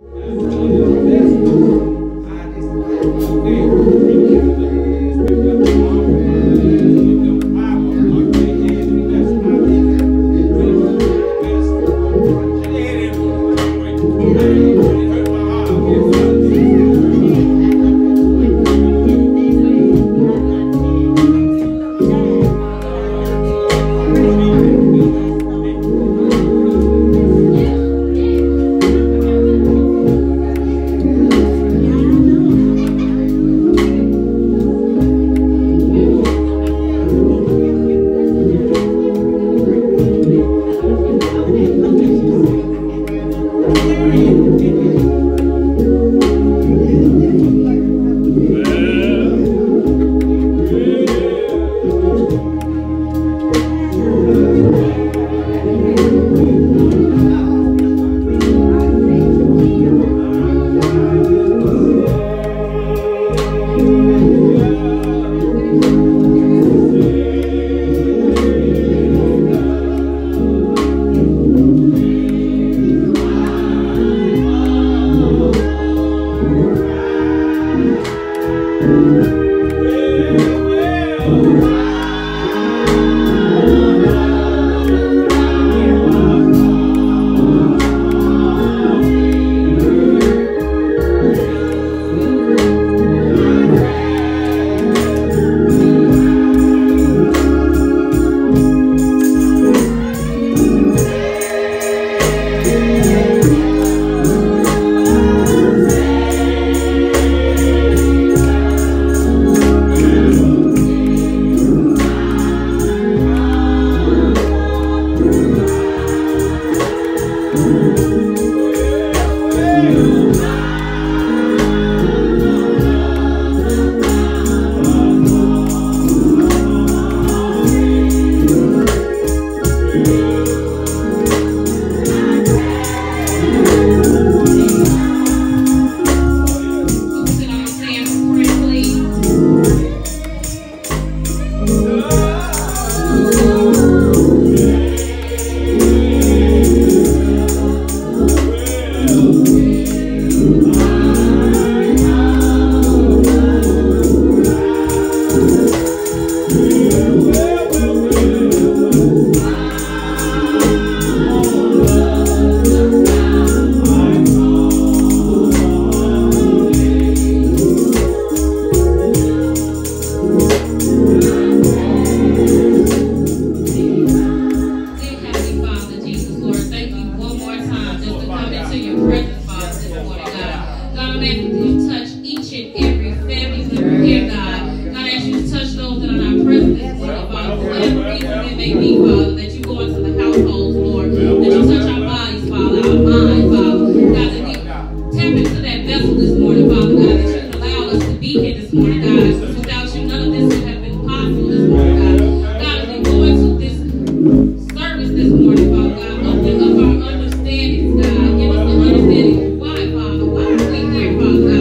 service this morning, Father God. Open up our understanding, God. Give us an understanding why, Father. Why are we here, Father God?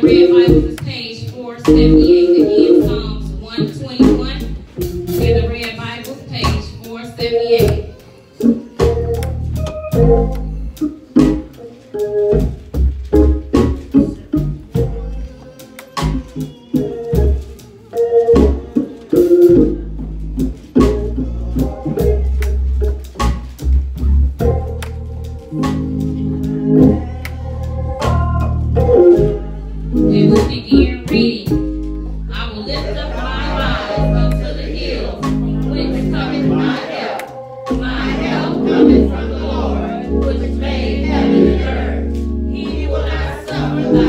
red Bible is page 478. Again, Psalms 121. In the red Bible, page 478. We will begin reading. I will lift up my eyes unto the hills, from which cometh my help. My help cometh from the Lord, which made heaven and earth. He will not suffer